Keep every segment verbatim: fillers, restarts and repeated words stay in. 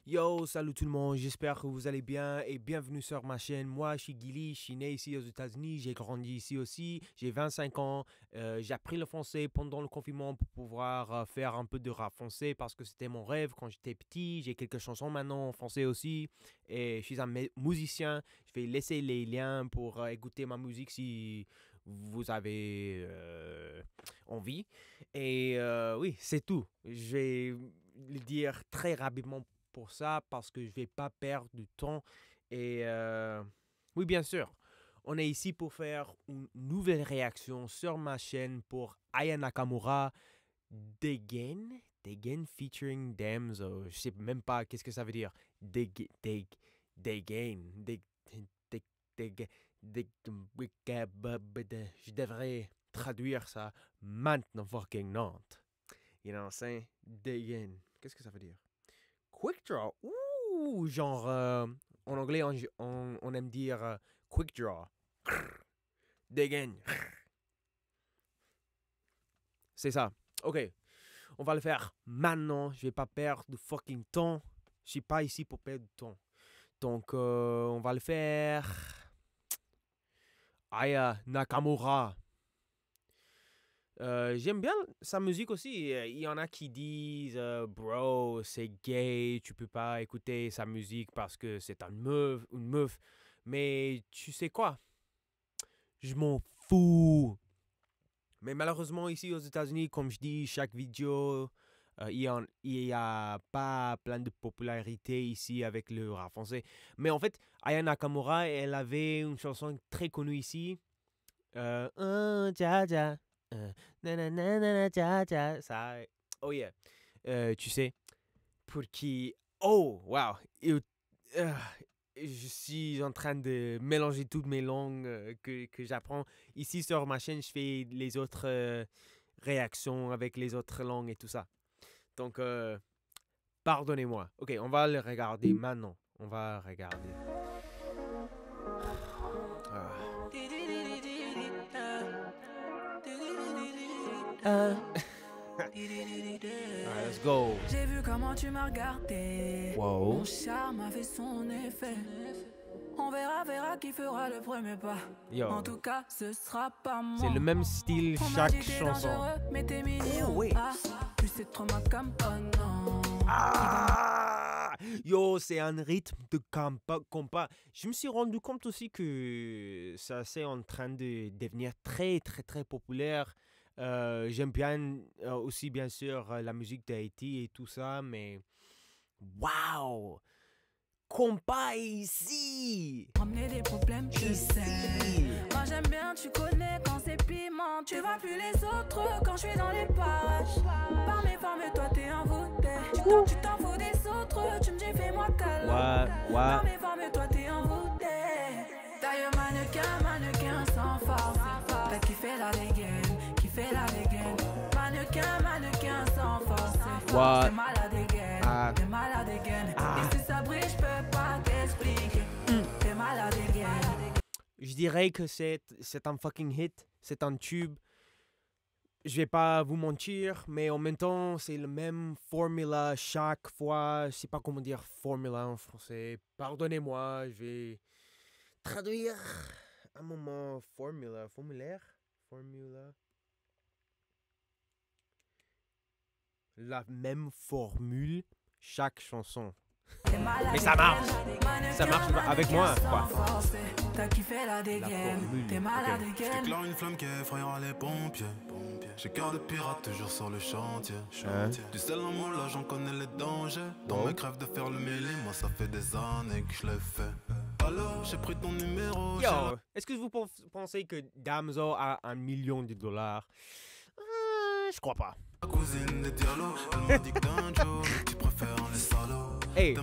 Yo, salut tout le monde, j'espère que vous allez bien et bienvenue sur ma chaîne. Moi, je suis Gilly, je suis né ici aux États-Unis, j'ai grandi ici aussi, j'ai vingt-cinq ans. Euh, j'ai appris le français pendant le confinement pour pouvoir euh, faire un peu de rap français parce que c'était mon rêve quand j'étais petit. J'ai quelques chansons maintenant en français aussi et je suis un musicien. Je vais laisser les liens pour euh, écouter ma musique si vous avez euh, envie. Et euh, oui, c'est tout. Je vais le dire très rapidement pour ça parce que je vais pas perdre du temps et euh, oui bien sûr on est ici pour faire une nouvelle réaction sur ma chaîne pour Aya Nakamura Degen Degen featuring Damso. Je sais même pas qu'est-ce que ça veut dire. Degen Degen je devrais traduire ça maintenant fucking Nantes. You know what I'm saying? Degen, qu'est-ce que ça veut dire? Quick draw, ouh, genre euh, en anglais on, on, on aime dire euh, quick draw, dégaine. C'est ça. Ok, on va le faire maintenant. Je vais pas perdre de fucking temps. Je suis pas ici pour perdre de temps. Donc euh, on va le faire. Aya Nakamura. Euh, j'aime bien sa musique aussi. Il y en a qui disent euh, bro, c'est gay, tu peux pas écouter sa musique parce que c'est une meuf, une meuf. Mais tu sais quoi? Je m'en fous. Mais malheureusement, ici aux États-Unis, comme je dis, chaque vidéo, euh, il n'y a, a pas plein de popularité ici avec le rap français. Mais en fait, Aya Nakamura, elle avait une chanson très connue ici. Euh, oh, ja, ja. Euh, nanana, ja, ja, ça, oh yeah, euh, tu sais, pour qui, oh wow, euh, je suis en train de mélanger toutes mes langues euh, que, que j'apprends. Ici sur ma chaîne, je fais les autres euh, réactions avec les autres langues et tout ça. Donc, euh, pardonnez-moi. Ok, on va le regarder maintenant. On va regarder. Ah. Uh. Right, let's go. J'ai vu comment tu m'as regardé. Wow. Mon charme a fait son effet. On verra, verra qui fera le premier pas. Yo. En tout cas, ce sera pas moi. C'est le même style On chaque dit chanson. Mais t'es mignon. Oh, oui. Ah, plus c'est trop ma cam. Oh non. Ah, yo, c'est un rythme de compas, compas. Je me suis rendu compte aussi que ça c'est en train de devenir très très très populaire. Euh, j'aime bien euh, aussi bien sûr la musique d'Haïti et tout ça, mais waouh, compas ici. Ramener des problèmes, je sais. Moi j'aime bien, tu connais quand c'est piment. Tu vois plus les autres quand je suis dans les parages. Par mes formes, toi t'es envoûté. Tu t'en fous des autres, tu me dis fais-moi câlin. Ouais, ouais. Par mes formes, toi t'es envoûté. D'ailleurs mannequin, mannequin sans force. T'as kiffé la dégaine, kiffé la dégaine. Mannequin, mannequin sans force. Ouais. T'es malade dégaine, Ah. t'es malade dégaine. Ah. Et si ça brille, je peux pas t'expliquer. Mm. T'es malade dégaine. Je dirais que c'est c'est un fucking hit, c'est un tube. Je vais pas vous mentir, mais en même temps, c'est le même formula chaque fois. Je sais pas comment dire formula en français. Pardonnez-moi, je vais traduire un moment formula, formulaire, formula. La même formule chaque chanson. Mais ça marche. Ça marche avec moi, quoi. T'as kiffé la dégaine, t'es malade dégaine. J'éclaire une flamme qui effrayera les pompiers. J'ai cœur de pirate toujours sur le chantier. Hein? Du sel en moi là j'en connais les dangers. Dans Oh. mes crèves de faire le mêlé, moi ça fait des années que je l'ai fait. Alors j'ai pris ton numéro. Yo, est-ce que vous pensez que Damso a un million de dollars? Euh, je crois pas. La cousine des dialogues, elle m'a dit que d'un jour, mais tu préfères les salauds. Hey,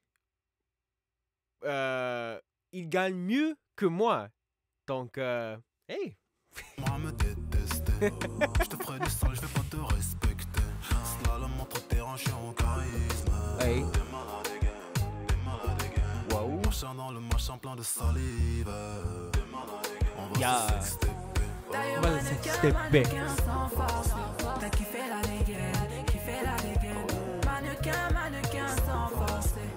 euh, il gagne mieux que moi. Donc, euh, hey. Moi me détester. Je te ferai du sale, je vais pas te respecter. Slalom entre terrain, je suis en charisme. Hey. T'es malade again, t'es malade again. Wow. Machin dans le machin plein de salive. T'es malade again. On va Yeah. se sextaper. D'ailleurs Well, mannequin, step back. mannequin sans force. T'as kiffé la dégaine, kiffé la dégaine. Mannequin, mannequin sans force.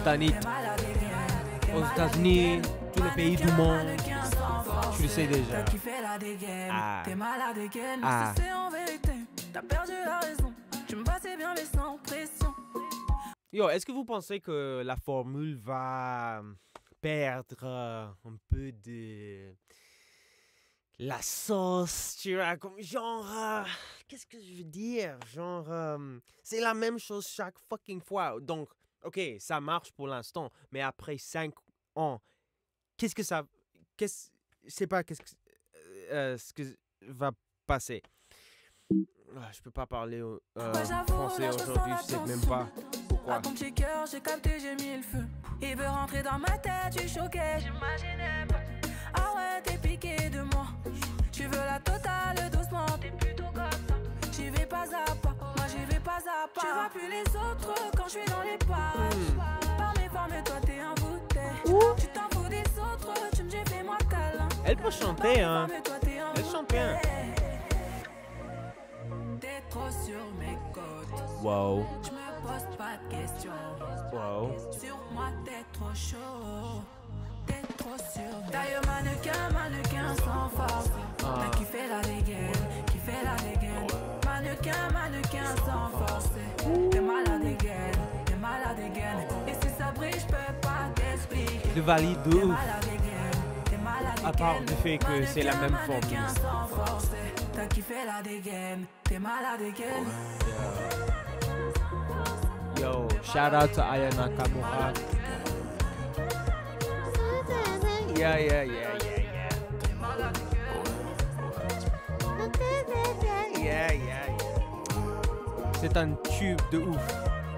Britanniques, aux États-Unis, tous les pays du monde. Tu le sais déjà. Ah. Ah. T'as perdu la raison. Tu me passais bien mais sans pression. Yo, est-ce que vous pensez que la formule va perdre euh, un peu de la sauce, tu vois, comme genre, euh, qu'est-ce que je veux dire, genre, euh, c'est la même chose chaque fucking fois. Donc, ok, ça marche pour l'instant, mais après cinq ans, qu'est-ce que ça, qu'est-ce, je sais pas, qu'est-ce que, euh, ce que va passer. Ah, je peux pas parler euh, Ouais, j'avoue, français là, je ressens aujourd'hui, la je sais même tension. pas pourquoi. À ton petit cœur, j'ai capté, j'ai mis le feu. Il veut rentrer dans ma tête, je suis choquée, j'imaginais pas. Ah ouais, t'es piqué de moi. Tu veux la totale doucement, t'es plutôt comme ça. J'y vais pas à pas, moi j'y vais pas à pas. Tu vois plus les autres quand je suis dans les parages. Par mes formes, toi t'es envoûté. Tu t'en fous des autres, tu me dis fais-moi câlin. Elle peut chanter, hein. Par mes formes, toi, t'es Elle chante bien. T'es trop sur mes côtes. Wow, Je me pose pas de questions. wow. Sur moi, t'es trop chaud. T'es trop sur. Taille mannequin, mannequin sans force. Ah. T'as kiffé la dégaine, kiffé la dégaine. Mannequin, mannequin sans force. T'es malade dégaine, t'es malade dégaine. Et si ça brille, je peux pas t'expliquer. Je valide de T'es ouf. malade dégaine, t'es malade À part dégaine. du fait que c'est la même formule. Mannequin sans force. T'as kiffé la dégaine, t'es malade dégaine. Yo, shout out to Aya Nakamura. Yeah, yeah, yeah, yeah, yeah. Yeah, yeah, yeah. C'est un tube de ouf.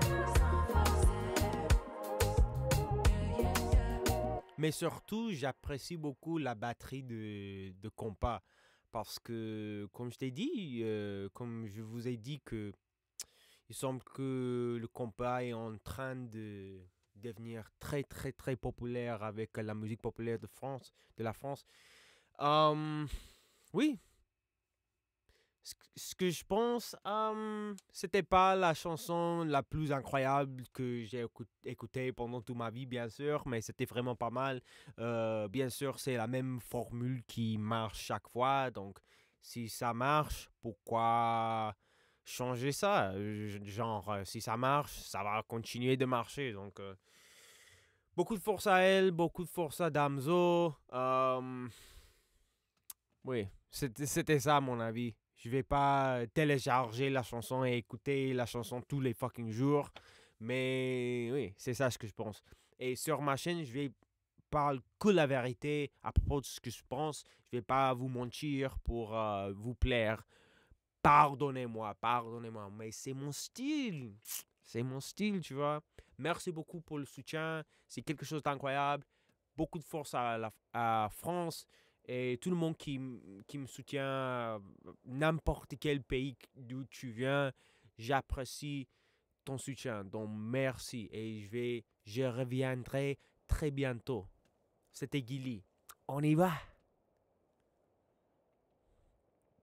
Mais surtout, j'apprécie beaucoup la batterie de, de compas. Parce que, comme je t'ai dit, euh, comme je vous ai dit que il semble que le compas est en train de devenir très très très populaire avec la musique populaire de France, de la France. Um, oui. Ce, ce que je pense, um, c'était pas la chanson la plus incroyable que j'ai écout- écoutée pendant toute ma vie, bien sûr, mais c'était vraiment pas mal. Euh, bien sûr, c'est la même formule qui marche chaque fois, donc si ça marche, pourquoi changer ça? Euh, Genre, euh, si ça marche, ça va continuer de marcher. Donc, euh, beaucoup de force à elle, beaucoup de force à Damso. Euh, oui, c'était c'était ça, à mon avis. Je vais pas télécharger la chanson et écouter la chanson tous les fucking jours. Mais oui, c'est ça ce que je pense. Et sur ma chaîne, je vais parler que la vérité à propos de ce que je pense. Je vais pas vous mentir pour euh, vous plaire. Pardonnez-moi, pardonnez-moi, mais c'est mon style. C'est mon style, tu vois. Merci beaucoup pour le soutien. C'est quelque chose d'incroyable. Beaucoup de force à la à France et tout le monde qui, m- qui me soutient, n'importe quel pays d'où tu viens. J'apprécie ton soutien. Donc, merci. Et je vais, je reviendrai très bientôt. C'était Guili. On y va.